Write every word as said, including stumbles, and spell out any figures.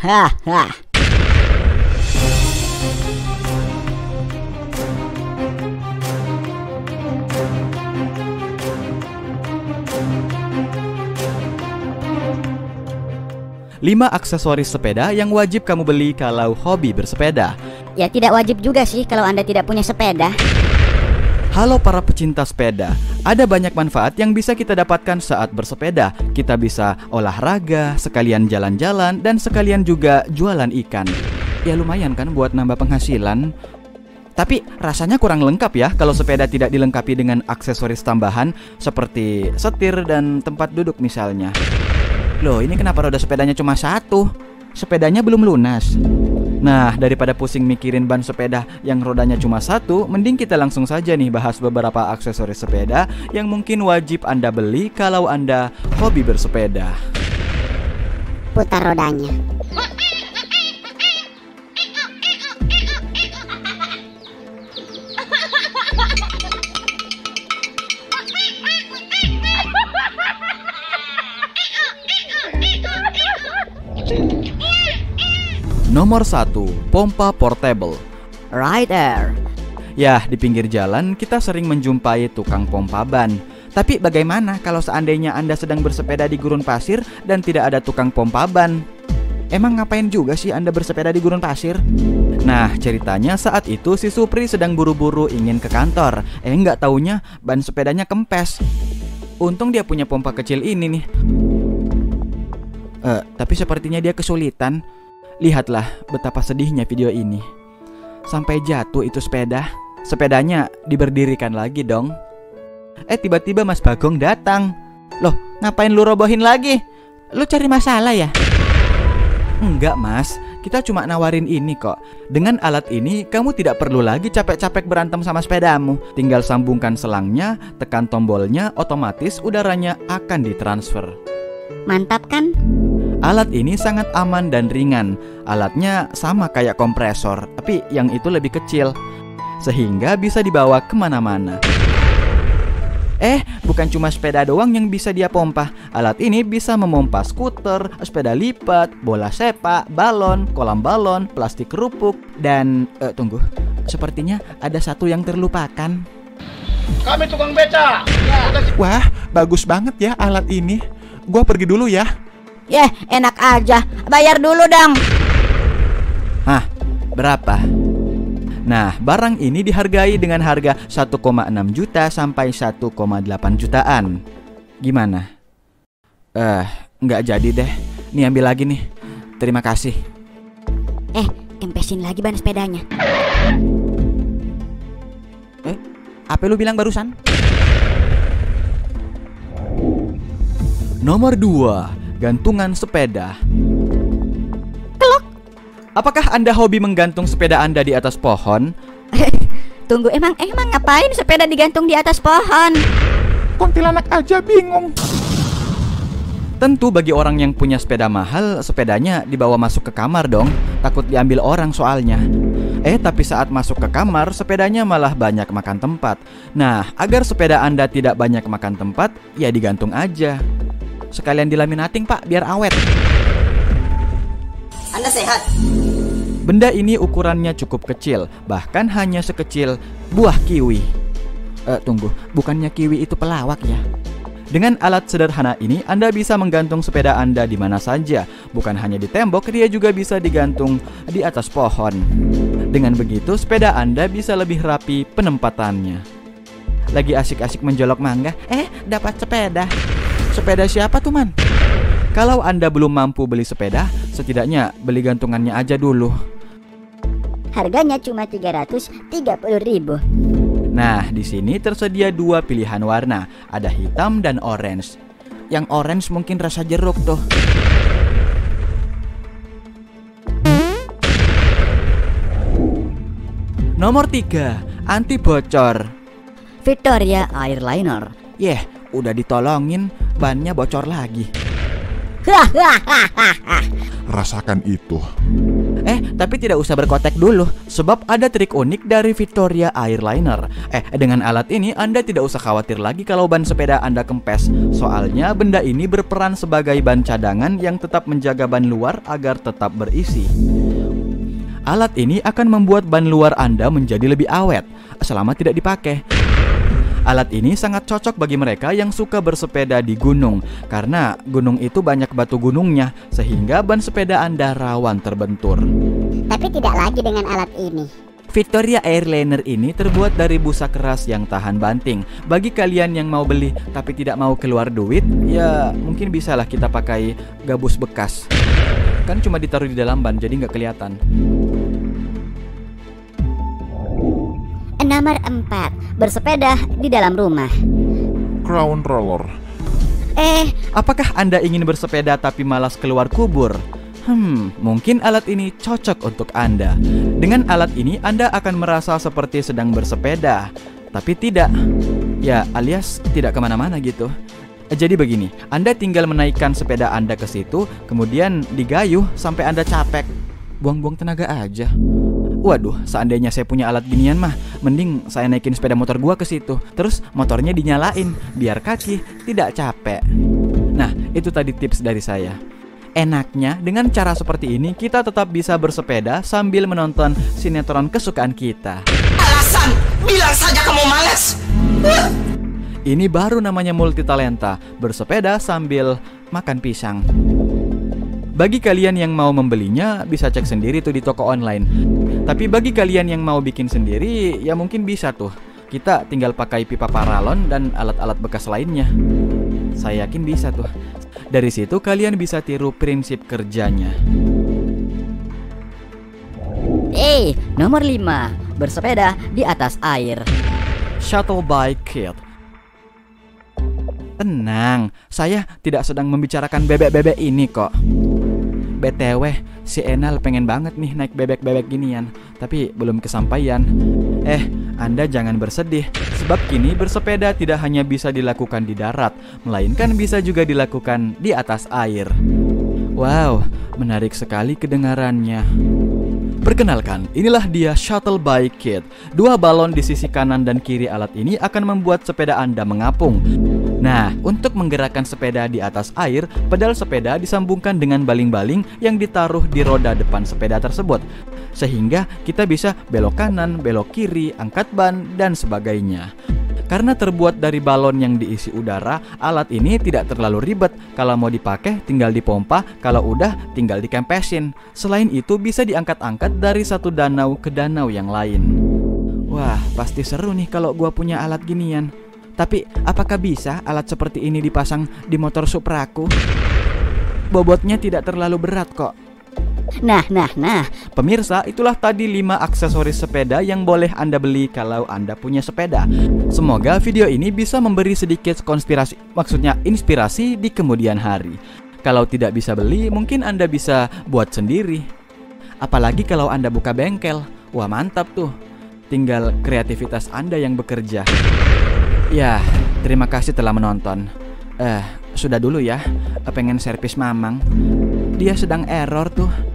Hahaha. lima aksesoris sepeda yang wajib kamu beli kalau hobi bersepeda. Ya tidak wajib juga sih kalau Anda tidak punya sepeda. Halo para pecinta sepeda, ada banyak manfaat yang bisa kita dapatkan saat bersepeda. Kita bisa olahraga, sekalian jalan-jalan, dan sekalian juga jualan ikan. Ya lumayan kan buat nambah penghasilan. Tapi rasanya kurang lengkap ya kalau sepeda tidak dilengkapi dengan aksesoris tambahan seperti setir dan tempat duduk misalnya. Loh, ini kenapa roda sepedanya cuma satu? Sepedanya belum lunas. Nah, daripada pusing mikirin ban sepeda yang rodanya cuma satu, mending kita langsung saja nih bahas beberapa aksesoris sepeda yang mungkin wajib Anda beli kalau Anda hobi bersepeda. Putar rodanya. Nomor satu, pompa portable. Rider. Ya, di pinggir jalan kita sering menjumpai tukang pompa ban. Tapi bagaimana kalau seandainya Anda sedang bersepeda di gurun pasir dan tidak ada tukang pompa ban? Emang ngapain juga sih Anda bersepeda di gurun pasir? Nah, ceritanya saat itu si Supri sedang buru-buru ingin ke kantor. Eh, nggak taunya ban sepedanya kempes. Untung dia punya pompa kecil ini nih. Eh, tapi sepertinya dia kesulitan. Lihatlah betapa sedihnya video ini. Sampai jatuh itu sepeda. Sepedanya diberdirikan lagi dong. Eh tiba-tiba Mas Bagong datang. Loh, ngapain lu robohin lagi? Lu cari masalah ya? Enggak Mas, kita cuma nawarin ini kok. Dengan alat ini kamu tidak perlu lagi capek-capek berantem sama sepedamu. Tinggal sambungkan selangnya, tekan tombolnya, otomatis udaranya akan ditransfer. Mantap kan? Alat ini sangat aman dan ringan. Alatnya sama kayak kompresor, tapi yang itu lebih kecil, sehingga bisa dibawa kemana-mana. Eh, bukan cuma sepeda doang yang bisa dia pompa. Alat ini bisa memompa skuter, sepeda lipat, bola sepak, balon, kolam balon, plastik kerupuk, dan... Eh, tunggu, sepertinya ada satu yang terlupakan. Kami tukang beca. Wah, bagus banget ya alat ini. Gua pergi dulu ya. Yeh, enak aja. Bayar dulu dong. Hah, berapa? Nah, barang ini dihargai dengan harga satu koma enam juta sampai satu koma delapan jutaan. Gimana? Eh, nggak jadi deh. Nih ambil lagi nih. Terima kasih. Eh, kempesin lagi ban sepedanya. Eh, apa lu bilang barusan? Nomor dua, gantungan sepeda. Kelok. Apakah Anda hobi menggantung sepeda Anda di atas pohon? Tunggu, emang emang ngapain sepeda digantung di atas pohon? Kuntilanak aja bingung. Tentu bagi orang yang punya sepeda mahal, sepedanya dibawa masuk ke kamar dong. Takut diambil orang soalnya. Eh, tapi saat masuk ke kamar, sepedanya malah banyak makan tempat. Nah, agar sepeda Anda tidak banyak makan tempat, ya digantung aja. Sekalian dilaminating Pak, biar awet. Anda sehat? Benda ini ukurannya cukup kecil, bahkan hanya sekecil buah kiwi. Eh, tunggu, bukannya kiwi itu pelawak ya? Dengan alat sederhana ini, Anda bisa menggantung sepeda Anda di mana saja. Bukan hanya di tembok, dia juga bisa digantung di atas pohon. Dengan begitu, sepeda Anda bisa lebih rapi penempatannya. Lagi asik-asik menjolok mangga, eh dapat sepeda. Sepeda siapa tuh man? Kalau Anda belum mampu beli sepeda, setidaknya beli gantungannya aja dulu. Harganya cuma tiga ratus tiga puluh ribu. Nah, di sini tersedia dua pilihan warna, ada hitam dan orange. Yang orange mungkin rasa jeruk tuh. Nomor tiga, anti bocor. Victoria Airliner. Yeh, udah ditolongin, bannya bocor lagi. Rasakan itu. Eh, tapi tidak usah berkotek dulu, sebab ada trik unik dari Victoria Airliner. Eh, dengan alat ini Anda tidak usah khawatir lagi kalau ban sepeda Anda kempes. Soalnya benda ini berperan sebagai ban cadangan yang tetap menjaga ban luar agar tetap berisi. Alat ini akan membuat ban luar Anda menjadi lebih awet selama tidak dipakai. Alat ini sangat cocok bagi mereka yang suka bersepeda di gunung, karena gunung itu banyak batu gunungnya, sehingga ban sepeda Anda rawan terbentur. Tapi tidak lagi dengan alat ini. Victoria Airliner ini terbuat dari busa keras yang tahan banting. Bagi kalian yang mau beli tapi tidak mau keluar duit, ya mungkin bisalah kita pakai gabus bekas. Kan cuma ditaruh di dalam ban, jadi nggak kelihatan. Nomor empat, bersepeda di dalam rumah. Crown roller. Eh, Apakah Anda ingin bersepeda tapi malas keluar kubur? Hmm, mungkin alat ini cocok untuk Anda. Dengan alat ini Anda akan merasa seperti sedang bersepeda, tapi tidak. Ya, alias tidak kemana-mana gitu. Jadi begini, Anda tinggal menaikkan sepeda Anda ke situ, kemudian digayuh sampai Anda capek. Buang-buang tenaga aja. Waduh, seandainya saya punya alat ginian mah, mending saya naikin sepeda motor gua ke situ, terus motornya dinyalain biar kaki tidak capek. Nah, itu tadi tips dari saya. Enaknya dengan cara seperti ini kita tetap bisa bersepeda sambil menonton sinetron kesukaan kita. Alasan, bilang saja kamu malas. Ini baru namanya multitalenta, bersepeda sambil makan pisang. Bagi kalian yang mau membelinya, bisa cek sendiri tuh di toko online. Tapi bagi kalian yang mau bikin sendiri, ya mungkin bisa tuh. Kita tinggal pakai pipa paralon dan alat-alat bekas lainnya. Saya yakin bisa tuh. Dari situ kalian bisa tiru prinsip kerjanya. Eh, nomor lima, bersepeda di atas air. Shuttle bike kit. Tenang, saya tidak sedang membicarakan bebek-bebek ini kok. B T W, si Enal pengen banget nih naik bebek-bebek ginian, tapi belum kesampaian. Eh, Anda jangan bersedih, sebab kini bersepeda tidak hanya bisa dilakukan di darat, melainkan bisa juga dilakukan di atas air. Wow, menarik sekali kedengarannya. Perkenalkan, inilah dia Shuttle Bike Kit. Dua balon di sisi kanan dan kiri alat ini akan membuat sepeda Anda mengapung. Nah, untuk menggerakkan sepeda di atas air, pedal sepeda disambungkan dengan baling-baling yang ditaruh di roda depan sepeda tersebut, sehingga kita bisa belok kanan, belok kiri, angkat ban, dan sebagainya. Karena terbuat dari balon yang diisi udara, alat ini tidak terlalu ribet. Kalau mau dipakai tinggal dipompa, kalau udah tinggal dikempesin. Selain itu bisa diangkat-angkat dari satu danau ke danau yang lain. Wah, pasti seru nih kalau gua punya alat ginian. Tapi apakah bisa alat seperti ini dipasang di motor Supraku? Bobotnya tidak terlalu berat kok. Nah, nah, nah. Pemirsa, itulah tadi lima aksesoris sepeda yang boleh Anda beli kalau Anda punya sepeda. Semoga video ini bisa memberi sedikit konspirasi, maksudnya inspirasi di kemudian hari. Kalau tidak bisa beli, mungkin Anda bisa buat sendiri. Apalagi kalau Anda buka bengkel. Wah, mantap tuh. Tinggal kreativitas Anda yang bekerja. Ya, terima kasih telah menonton. Eh, sudah dulu ya. Pengen servis Mamang. Dia sedang error tuh.